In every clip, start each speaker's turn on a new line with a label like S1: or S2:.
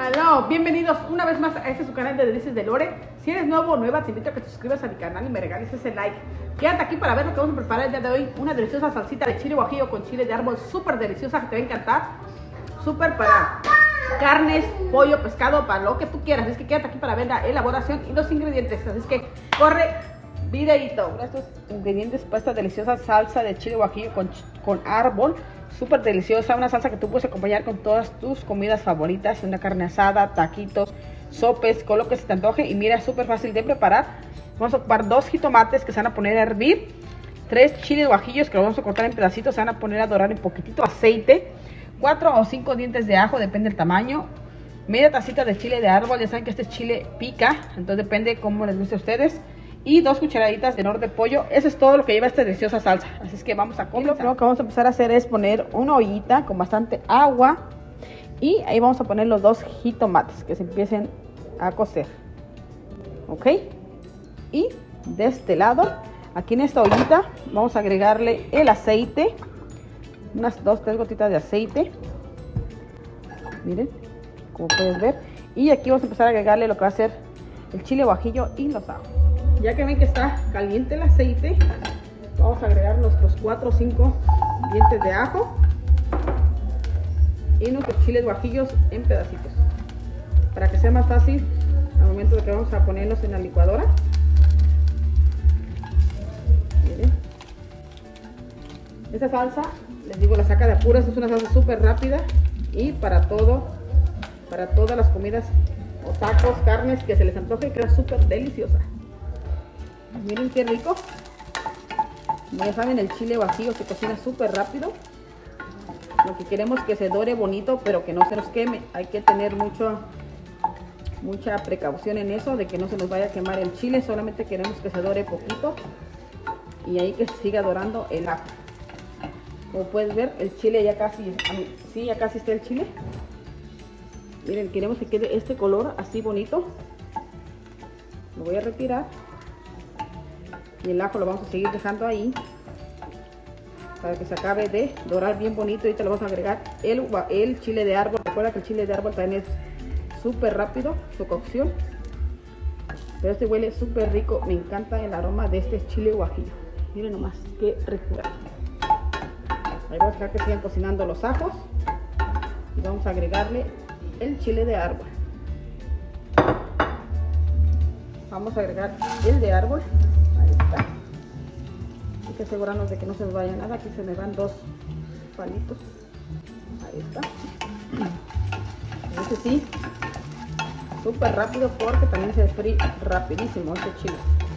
S1: Hello, bienvenidos una vez más a este su canal de Delicias de Lore. Si eres nuevo o nueva, te invito a que te suscribas a mi canal y me regales ese like. Quédate aquí para ver lo que vamos a preparar el día de hoy. Una deliciosa salsita de chile guajillo con chile de árbol, súper deliciosa, que te va a encantar. Súper para carnes, pollo, pescado, para lo que tú quieras. Así que quédate aquí para ver la elaboración y los ingredientes. Así que corre videito. Estos ingredientes para esta deliciosa salsa de chile guajillo con árbol. Súper deliciosa, una salsa que tú puedes acompañar con todas tus comidas favoritas, una carne asada, taquitos, sopes, con lo que se te antoje. Y mira, súper fácil de preparar. Vamos a ocupar 2 jitomates que se van a poner a hervir, 3 chiles guajillos que los vamos a cortar en pedacitos, se van a poner a dorar en poquitito aceite, 4 o 5 dientes de ajo, depende del tamaño, media tacita de chile de árbol, ya saben que este chile pica, entonces depende cómo les guste a ustedes. Y 2 cucharaditas de nor de pollo. Eso es todo lo que lleva esta deliciosa salsa. Así es que vamos a comenzar. Lo que vamos a empezar a hacer es poner una ollita con bastante agua. Y ahí vamos a poner los 2 jitomates que se empiecen a cocer. ¿Ok? Y de este lado, aquí en esta ollita, vamos a agregarle el aceite. Unas 2-3 gotitas de aceite. Miren, como puedes ver. Y aquí vamos a empezar a agregarle lo que va a ser el chile guajillo y los ajos. Ya que ven que está caliente el aceite, vamos a agregar nuestros 4 o 5 dientes de ajo y nuestros chiles guajillos en pedacitos, para que sea más fácil al momento de que vamos a ponerlos en la licuadora. Miren, esta salsa, les digo, la saca de apuros. Es una salsa súper rápida y para todo, para todas las comidas o tacos, carnes que se les antoje, y queda súper deliciosa. Miren qué rico. Como ya saben, el chile guajillo se cocina súper rápido. Lo que queremos es que se dore bonito, pero que no se nos queme. Hay que tener mucha precaución en eso, de que no se nos vaya a quemar el chile. Solamente queremos que se dore poquito y ahí que siga dorando el ajo. Como puedes ver, el chile ya casi, sí, ya casi está el chile. Miren, queremos que quede este color así bonito. Lo voy a retirar. Y el ajo lo vamos a seguir dejando ahí para que se acabe de dorar bien bonito. Ahorita le vamos a agregar el chile de árbol. Recuerda que el chile de árbol también es súper rápido su cocción, pero este huele súper rico. Me encanta el aroma de este chile guajillo. Miren nomás qué ricura. Ahí vamos a dejar que sigan cocinando los ajos y vamos a agregarle el chile de árbol. Vamos a agregar el de árbol. Ahí está. Hay que asegurarnos de que no se nos vaya nada. Aquí se me van 2 palitos. Ahí está. Este sí, súper rápido porque también se fríe rapidísimo este chile.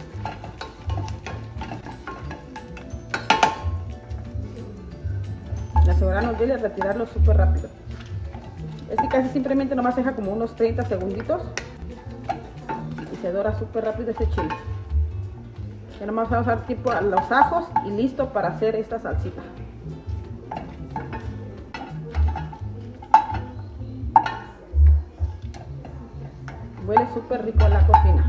S1: Asegurarnos de retirarlo súper rápido. Este casi simplemente nomás deja como unos 30 segunditos y se dora súper rápido este chile. Ya nomás vamos a dar tiempo a los ajos y listo para hacer esta salsita. Huele súper rico la cocina.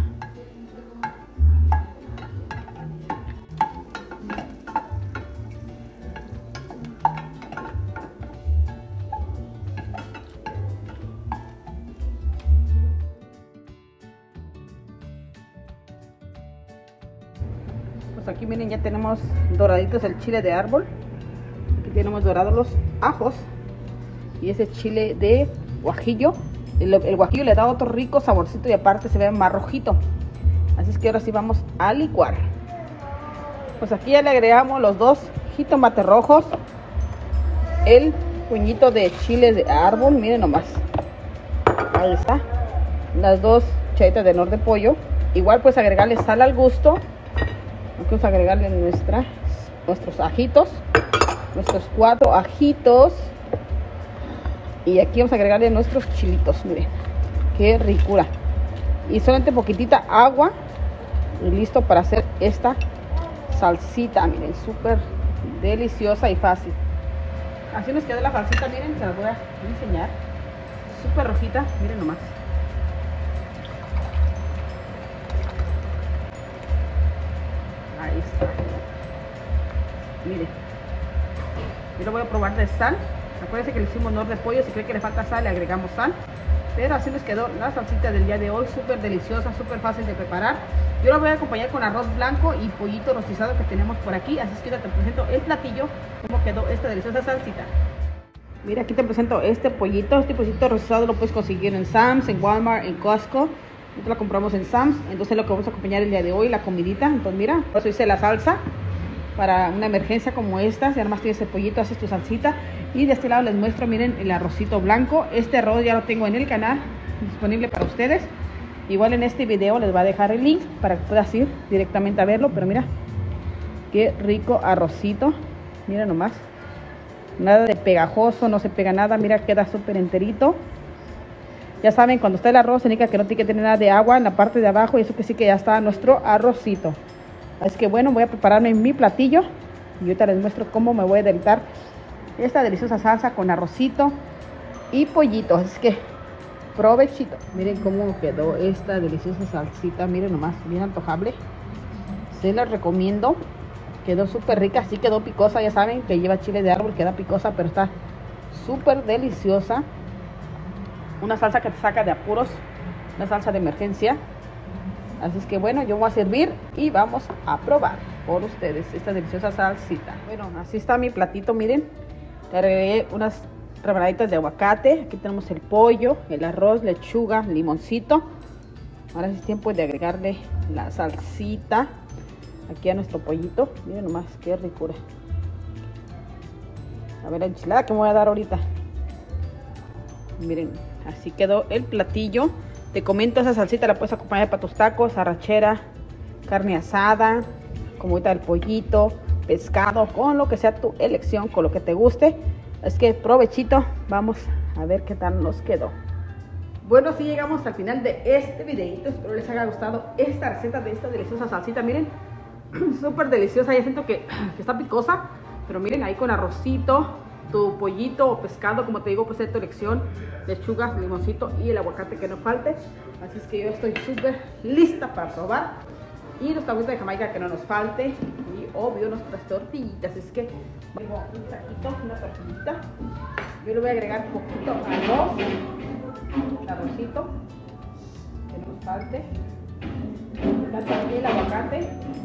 S1: Pues aquí miren, ya tenemos doraditos el chile de árbol. Aquí tenemos dorados los ajos y ese chile de guajillo. El guajillo le da otro rico saborcito y aparte se ve más rojito. Así es que ahora sí vamos a licuar. Pues aquí ya le agregamos los 2 jitomates rojos, el puñito de chile de árbol, miren nomás. Ahí está. Las 2 cucharaditas de nor de pollo. Igual pues agregarle sal al gusto. Vamos a agregarle nuestros ajitos, nuestros 4 ajitos. Y aquí vamos a agregarle nuestros chilitos, miren, qué ricura. Y solamente poquitita agua y listo para hacer esta salsita, miren, súper deliciosa y fácil. Así nos quedó la salsita, miren, se las voy a enseñar. Súper rojita, miren nomás. Ahí está. Miren. Yo lo voy a probar de sal. Acuérdense que le hicimos nor de pollo. Si cree que le falta sal, le agregamos sal. Pero así les quedó la salsita del día de hoy, súper deliciosa, súper fácil de preparar. Yo la voy a acompañar con arroz blanco y pollito rostizado que tenemos por aquí. Así es que ya te presento el platillo, cómo quedó esta deliciosa salsita. Mira, aquí te presento este pollito rostizado lo puedes conseguir en Sam's, en Walmart, en Costco. Nosotros lo compramos en Sam's, entonces lo que vamos a acompañar el día de hoy, la comidita. Entonces mira, por eso hice la salsa para una emergencia como esta. Si además tienes el pollito, haces tu salsita. Y de este lado les muestro, miren, el arrocito blanco. Este arroz ya lo tengo en el canal, disponible para ustedes. Igual en este video les va a dejar el link para que puedas ir directamente a verlo. Pero mira, qué rico arrocito. Mira nomás. Nada de pegajoso, no se pega nada. Mira, queda súper enterito. Ya saben, cuando está el arroz, significa que no tiene que tener nada de agua en la parte de abajo. Y eso que sí que ya está nuestro arrocito. Así que bueno, voy a prepararme mi platillo. Y ahorita les muestro cómo me voy a deleitar esta deliciosa salsa con arrocito y pollito. Así que provechito. Miren cómo quedó esta deliciosa salsita. Miren nomás, bien antojable. Se las recomiendo. Quedó súper rica, sí quedó picosa. Ya saben que lleva chile de árbol, queda picosa, pero está súper deliciosa. Una salsa que te saca de apuros, una salsa de emergencia. Así es que bueno, yo voy a servir y vamos a probar por ustedes esta deliciosa salsita. Bueno, así está mi platito, miren. Le agregué unas rebanaditas de aguacate. Aquí tenemos el pollo, el arroz, lechuga, limoncito. Ahora sí es tiempo de agregarle la salsita aquí a nuestro pollito. Miren nomás, qué ricura. A ver la enchilada que me voy a dar ahorita. Miren, así quedó el platillo. Te comento, esa salsita la puedes acompañar para tus tacos, arrachera, carne asada, como ahorita el pollito, pescado, con lo que sea tu elección, con lo que te guste. Es que provechito, vamos a ver qué tal nos quedó. Bueno, así llegamos al final de este videito. Espero les haya gustado esta receta de esta deliciosa salsita. Miren, súper deliciosa. Ya siento que está picosa, pero miren, ahí con arrocito, tu pollito o pescado, como te digo, pues es tu elección, lechugas, limoncito y el aguacate que no falte. Así es que yo estoy súper lista para probar. Y nuestra agüita de Jamaica que no nos falte. Y obvio nuestras tortillitas. Es que tengo un taquito, una tortillita. Yo le voy a agregar un poquito arroz, arrocito, que no nos falte. También el aguacate,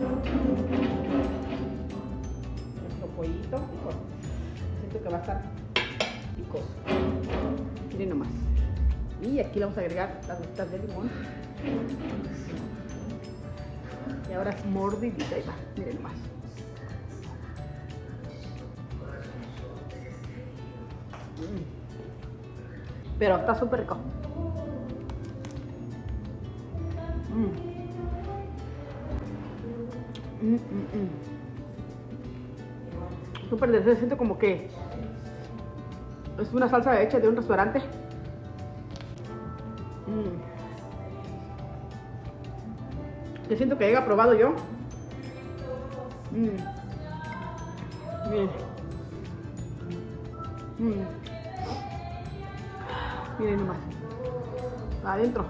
S1: nuestro pollito. Siento que va a estar picoso. Miren nomás. Y aquí le vamos a agregar las gotitas de limón. Y ahora es mordidita, ahí va, miren nomás. Pero está súper rico. Súper delicioso, siento como que es una salsa hecha de un restaurante. Yo siento que haya probado yo. Miren. Miren nomás. Adentro.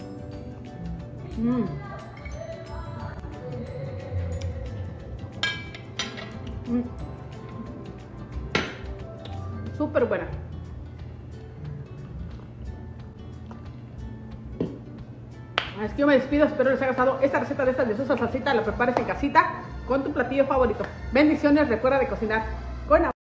S1: Súper buena. Es que yo me despido, espero les haya gustado esta receta de esta deliciosa salsita. La prepares en casita con tu platillo favorito. Bendiciones, recuerda de cocinar con amor.